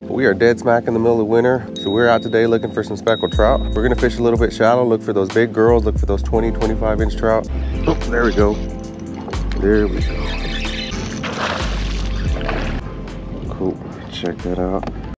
We are dead smack in the middle of winter, so we're out today looking for some speckled trout. We're gonna fish a little bit shallow, look for those big girls, look for those 20, 25-inch trout. Oh, there we go. There we go. Cool, check that out.